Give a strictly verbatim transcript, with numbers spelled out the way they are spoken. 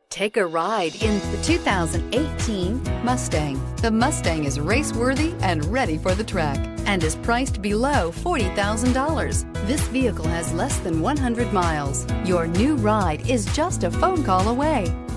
Take a ride in the two thousand eighteen Mustang. The Mustang is race-worthy and ready for the track and is priced below forty thousand dollars. This vehicle has less than one hundred miles. Your new ride is just a phone call away.